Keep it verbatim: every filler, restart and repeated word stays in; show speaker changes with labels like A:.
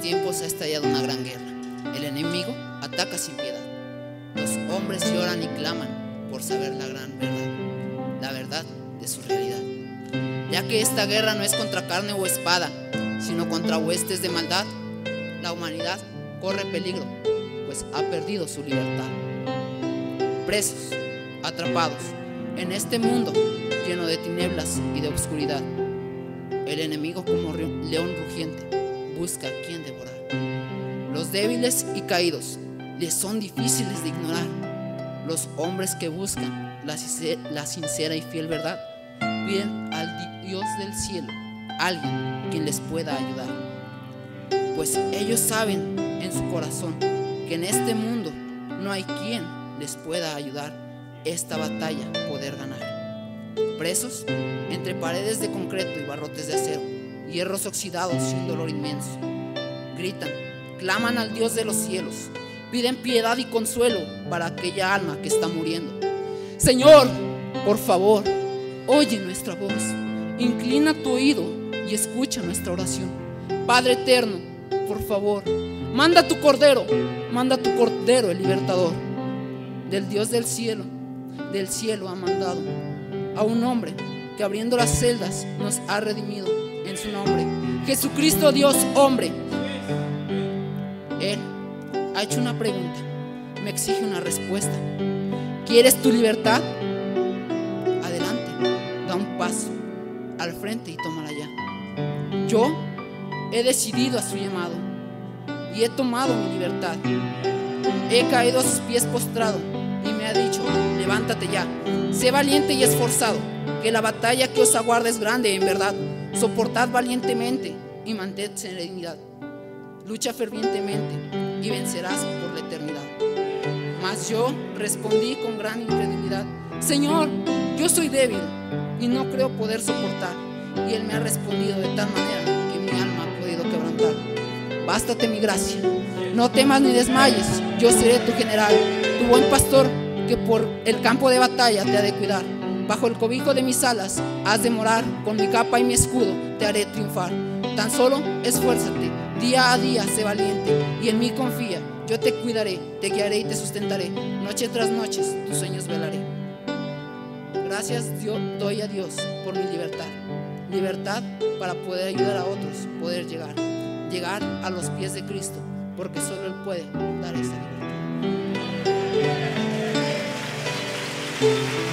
A: tiempos ha estallado una gran guerra. El enemigo ataca sin piedad. Los hombres lloran y claman por saber la gran verdad, la verdad de su realidad. Ya que esta guerra no es contra carne o espada, sino contra huestes de maldad, la humanidad corre peligro, pues ha perdido su libertad. Presos, atrapados en este mundo lleno de tinieblas y de oscuridad, el enemigo como león rugiente busca a quien devorar. Los débiles y caídos les son difíciles de ignorar. Los hombres que buscan la sincera y fiel verdad piden al Dios del cielo alguien quien les pueda ayudar, pues ellos saben en su corazón que en este mundo no hay quien les pueda ayudar esta batalla poder ganar. Presos entre paredes de concreto y barrotes de acero, hierros oxidados y un dolor inmenso, gritan, claman al Dios de los cielos, piden piedad y consuelo para aquella alma que está muriendo. Señor, por favor, oye nuestra voz, inclina tu oído y escucha nuestra oración. Padre eterno, por favor, manda tu cordero, manda tu cordero el libertador. Del Dios del cielo, del cielo ha mandado a un hombre que abriendo las celdas nos ha redimido en su nombre. Jesucristo Dios hombre. Él ha hecho una pregunta, me exige una respuesta. ¿Quieres tu libertad? Adelante, da un paso al frente y tómala ya. Yo he decidido a su llamado y he tomado mi libertad. He caído a sus pies postrado y me ha dicho, levántate ya, sé valiente y esforzado, que la batalla que os aguarda es grande en verdad. Soportad valientemente y mantén serenidad. Lucha fervientemente y vencerás por la eternidad. Mas yo respondí con gran incredulidad, Señor, yo soy débil y no creo poder soportar. Y Él me ha respondido de tal manera que mi alma ha podido quebrantar. Bástate mi gracia, no temas ni desmayes, yo seré tu general, tu buen pastor, que por el campo de batalla te ha de cuidar. Bajo el cobijo de mis alas has de morar, con mi capa y mi escudo te haré triunfar. Tan solo esfuérzate, día a día sé valiente, y en mí confía, yo te cuidaré, te guiaré y te sustentaré. Noche tras noche tus sueños velaré. Gracias Dios, doy a Dios por mi libertad. Libertad para poder ayudar a otros, poder llegar, llegar a los pies de Cristo, porque solo Él puede dar esa libertad.